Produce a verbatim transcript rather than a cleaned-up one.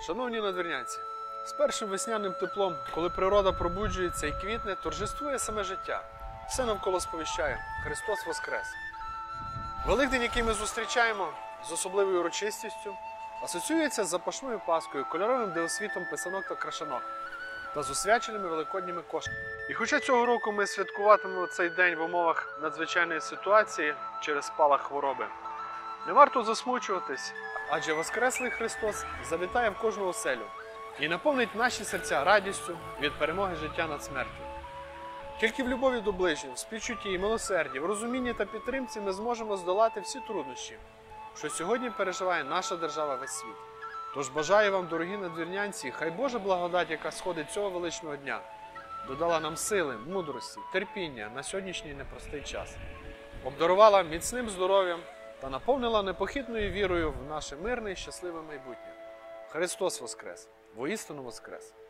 Шановні надвірнянці, з першим весняним теплом, коли природа пробуджується і квітне, торжествує саме життя. Все навколо сповіщає – Христос Воскрес! Великдень, який ми зустрічаємо з особливою урочистістю, асоціюється з запашною паскою, кольоровим дивосвітом писанок та крашанок та з освяченими великодніми кошиками. І хоча цього року ми святкуватимемо цей день в умовах надзвичайної ситуації через спалах хвороби, не варто засмучуватись, адже Воскреслий Христос завітає в кожну оселю і наповнить наші серця радістю від перемоги життя над смертю. Тільки в любові до ближніх, в співчутті, милосерді, в розумінні та підтримці ми зможемо здолати всі труднощі, що сьогодні переживає наша держава, весь світ. Тож бажаю вам, дорогі надвірнянці, хай Божа благодать, яка сходить цього величного дня, додала нам сили, мудрості, терпіння на сьогоднішній непростий час, обдарувала міцним здоров'ям та наповнила непохитною вірою в наше мирне і щасливе майбутнє. Христос Воскрес! Воістину Воскрес!